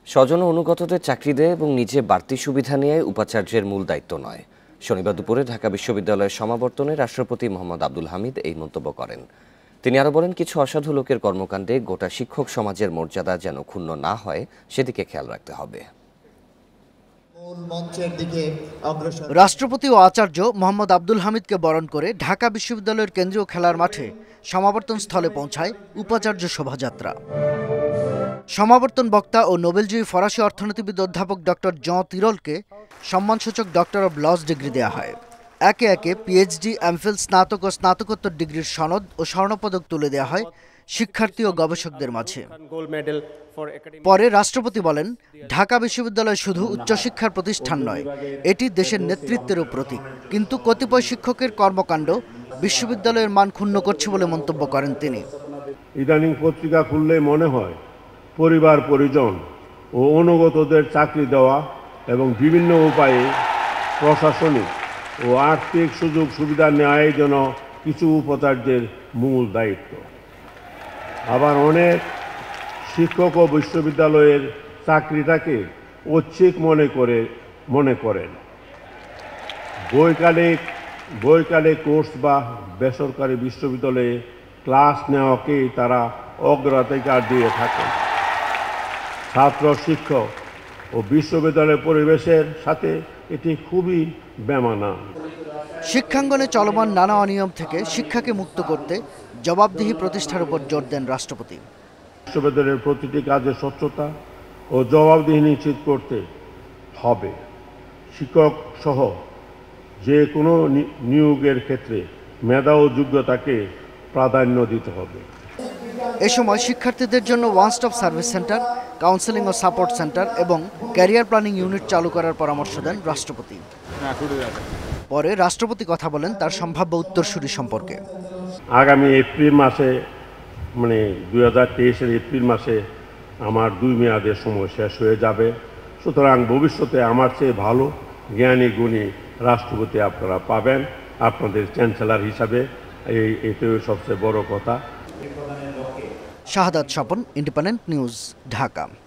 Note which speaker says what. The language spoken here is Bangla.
Speaker 1: স্বজন ও অনুগতদের চাকরি দেয় এবং নিজে বাড়তি সুবিধা নিয়ে উপাচার্যের মূল দায়িত্ব নয়। শনিবার দুপুরে ঢাকা বিশ্ববিদ্যালয়ের সমাবর্তনে রাষ্ট্রপতি মোহাম্মদ আবদুল হামিদ এই মন্তব্য করেন। তিনি আরও বলেন, কিছু অসাধু লোকের কর্মকাণ্ডে গোটা শিক্ষক সমাজের মর্যাদা যেন ক্ষুণ্ণ না হয় সেদিকে খেয়াল রাখতে হবে।
Speaker 2: রাষ্ট্রপতি ও আচার্য মোহাম্মদ আবদুল হামিদকে বরণ করে ঢাকা বিশ্ববিদ্যালয়ের কেন্দ্রীয় খেলার মাঠে সমাবর্তন স্থলে পৌঁছায় উপাচার্য শোভাযাত্রা। সমাবর্তন বক্তা ও নোবেলজয়ী ফরাসি অর্থনীতিবিদ অধ্যাপক ডক্টর জন তিরলকে সম্মানসূচক ডক্টর অব লস ডিগ্রি দেওয়া হয়। একে একে পিএইচডি, এমফিল, স্নাতক ও স্নাতকোত্তর ডিগ্রির সনদ ও স্বর্ণপদক তুলে দেওয়া হয় শিক্ষার্থী ও গবেষকদের মাঝে। পরে রাষ্ট্রপতি বলেন, ঢাকা বিশ্ববিদ্যালয় শুধু উচ্চশিক্ষার প্রতিষ্ঠান নয়, এটি দেশের নেতৃত্বেরও প্রতীক। কিন্তু কতিপয় শিক্ষকের কর্মকাণ্ড বিশ্ববিদ্যালয়ের মান ক্ষুণ্ণ করছে বলে মন্তব্য করেন তিনি।
Speaker 3: ইদানিং পত্রিকা খুললে মনে হয় পরিবার পরিজন ও অনুগতদের চাকরি দেওয়া এবং বিভিন্ন উপায়ে প্রশাসনিক ও আর্থিক সুযোগ সুবিধা নেওয়াই যেন কিছু উপাচার্যের মূল দায়িত্ব। আবার অনেক শিক্ষক ও বিশ্ববিদ্যালয়ের চাকরিটাকে ঐচ্ছিক মনে করেন। বৈকালিক কোর্স বা বেসরকারি বিশ্ববিদ্যালয়ে ক্লাস নেওয়াকেই তারা অগ্রাধিকার দিয়ে থাকেন। ছাত্র, শিক্ষক ও বিশ্ববিদ্যালয়ের পরিবেশের সাথে এটি খুবই বেমানান।
Speaker 2: শিক্ষাঙ্গনে চলমান নানা অনিয়ম থেকে শিক্ষাকে মুক্ত করতে জবাবদিহি প্রতিষ্ঠার উপর জোর দেন রাষ্ট্রপতি।
Speaker 3: বিশ্ববিদ্যালয়ের প্রতিটি কাজে স্বচ্ছতা ও জবাবদিহি নিশ্চিত করতে হবে। শিক্ষক সহ যে কোনো নিয়োগের ক্ষেত্রে মেধা ও যোগ্যতাকে প্রাধান্য দিতে হবে।
Speaker 2: এ সময় শিক্ষার্থীদের জন্য one stop service centre, counselling ও সাপোর্ট সেন্টার এবং ক্যারিয়ার প্ল্যানিং ইউনিট চালু করার পরামর্শ দেন রাষ্ট্রপতি। পরে রাষ্ট্রপতি কথা বলেন তার সম্ভাব্য উত্তরসূরি সম্পর্কে।
Speaker 3: আগামী এপ্রিল মাসে 2023-এর এপ্রিল মাসে আমার 2 মেয়াদের সময় শেষ হয়ে যাবে। সুতরাং ভবিষ্যতে আমার চেয়ে ভালো জ্ঞানী গুণী রাষ্ট্রপতি আপনারা পাবেন আপনাদের চ্যান্সেলর হিসাবে। এটাই সবচেয়ে বড় কথা।
Speaker 2: Shahadat Swapan, independent news, Dhaka.